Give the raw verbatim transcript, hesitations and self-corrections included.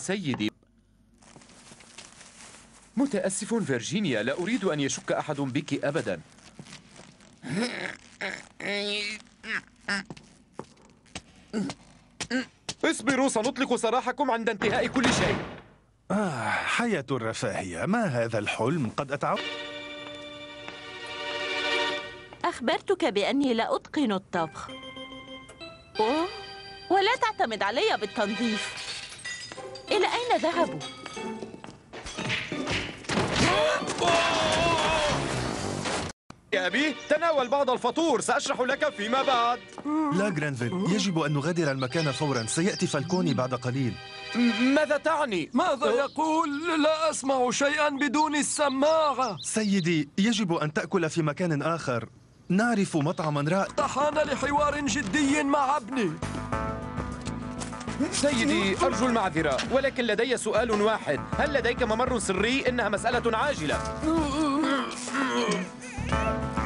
سيدي. متأسف فيرجينيا، لا أريد أن يشك أحد بك أبدا. اصبروا، سنطلق سراحكم عند انتهاء كل شيء. آه، حياة الرفاهية، ما هذا الحلم؟ قد أتعود. أخبرتك بأني لا أتقن الطبخ. أوه. ولا تعتمد علي بالتنظيف. إلى أين ذهبوا؟ يا أبي، تناول بعض الفطور، سأشرح لك فيما بعد. لا جرينفيل، يجب أن نغادر المكان فورا، سيأتي فالكوني بعد قليل. ماذا تعني؟ ماذا يقول؟ لا أسمع شيئا بدون السماعة. سيدي، يجب أن تأكل في مكان آخر، نعرف مطعما رائع. طحان لحوار جدي مع ابني. سيدي، أرجو المعذرة، ولكن لدي سؤال واحد، هل لديك ممر سري؟ إنها مسألة عاجلة.